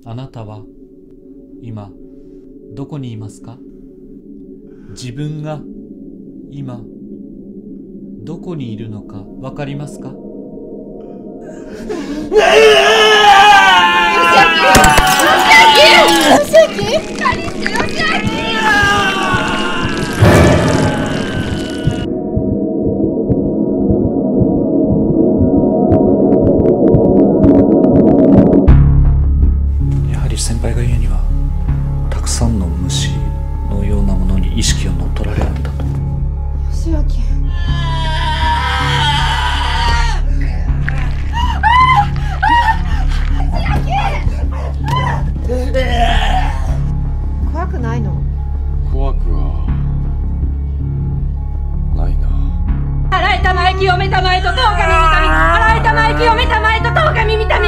あなたは今どこにいますか？自分が今どこにいるのかわかりますか？やはり先輩が言うにはたくさんの虫のようなものに意識を乗っ取られるんだと。 Yoshiaki。怖くないの？ 怖くはないな。 洗えたまえ清めたまえと10日耳たみ、洗えたまえ清めたまえと10日耳たみ。